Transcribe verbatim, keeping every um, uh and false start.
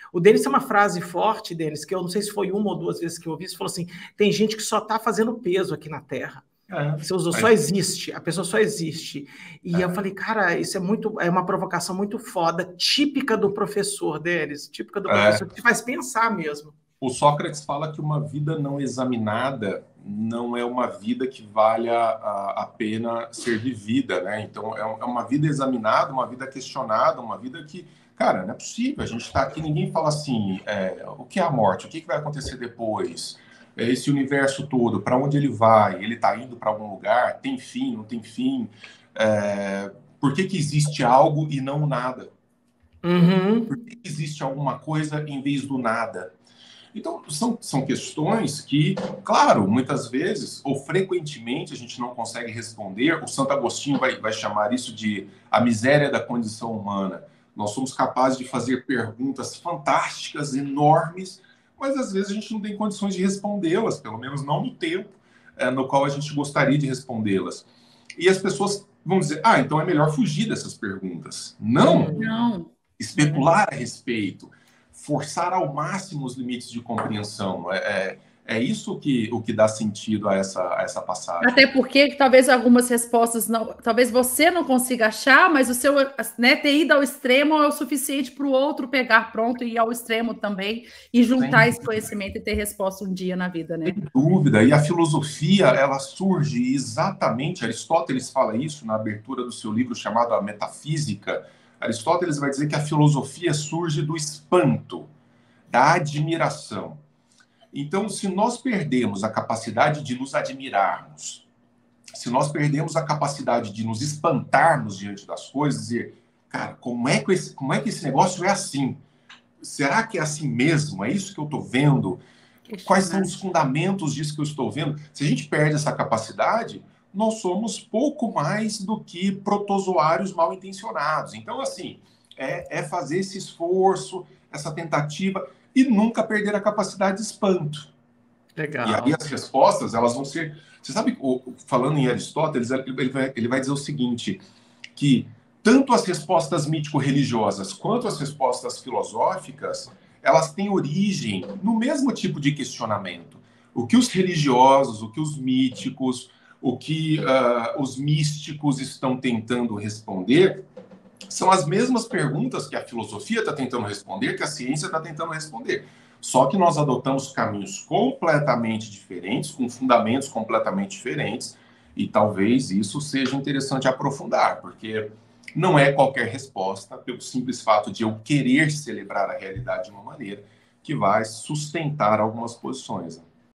O Denis tem uma frase forte, Denis, que eu não sei se foi uma ou duas vezes que eu ouvi, ele falou assim, tem gente que só está fazendo peso aqui na Terra. É, Você usou, só existe, a pessoa só existe. E é. eu falei, cara, isso é muito, é uma provocação muito foda, típica do professor, Denis, típica do professor, É. que te faz pensar mesmo. O Sócrates fala que uma vida não examinada não é uma vida que valha a, a pena ser vivida, né? Então, é, é uma vida examinada, uma vida questionada, uma vida que, cara, não é possível. A gente está aqui, ninguém fala assim, é, o que é a morte? O que, que vai acontecer depois? Esse universo todo, para onde ele vai? Ele está indo para algum lugar? Tem fim? Não tem fim? É, por que, que existe algo e não nada? Uhum. Por que, que existe alguma coisa em vez do nada? Então, são, são questões que, claro, muitas vezes ou frequentemente a gente não consegue responder. O Santo Agostinho vai, vai chamar isso de a miséria da condição humana. Nós somos capazes de fazer perguntas fantásticas, enormes, mas às vezes a gente não tem condições de respondê-las, pelo menos não no tempo é, no qual a gente gostaria de respondê-las. E as pessoas vão dizer, ah, então é melhor fugir dessas perguntas. Não! Não. Especular a respeito, forçar ao máximo os limites de compreensão. É, é, é isso que, o que dá sentido a essa, a essa passagem. Até porque talvez algumas respostas, não, talvez você não consiga achar, mas o seu, né, ter ido ao extremo é o suficiente para o outro pegar pronto e ir ao extremo também e juntar Sem esse conhecimento e ter resposta um dia na vida, né? Sem dúvida. E a filosofia, ela surge exatamente, Aristóteles fala isso na abertura do seu livro chamado A Metafísica. Aristóteles vai dizer que a filosofia surge do espanto, da admiração. Então, se nós perdemos a capacidade de nos admirarmos, se nós perdemos a capacidade de nos espantarmos diante das coisas, dizer, cara, como é que esse, como é que esse negócio é assim? Será que é assim mesmo? É isso que eu estou vendo? Quais são os fundamentos disso que eu estou vendo? Se a gente perde essa capacidade, nós somos pouco mais do que protozoários mal intencionados. Então, assim, é, é fazer esse esforço, essa tentativa, e nunca perder a capacidade de espanto. Legal. E aí as respostas, elas vão ser... Você sabe, falando em Aristóteles, ele vai, ele vai dizer o seguinte, que tanto as respostas mítico-religiosas quanto as respostas filosóficas, elas têm origem no mesmo tipo de questionamento. O que os religiosos, o que os míticos, o que uh, os místicos estão tentando responder são as mesmas perguntas que a filosofia está tentando responder, que a ciência está tentando responder. Só que nós adotamos caminhos completamente diferentes, com fundamentos completamente diferentes, e talvez isso seja interessante aprofundar, porque não é qualquer resposta, pelo simples fato de eu querer celebrar a realidade de uma maneira, que vai sustentar algumas posições.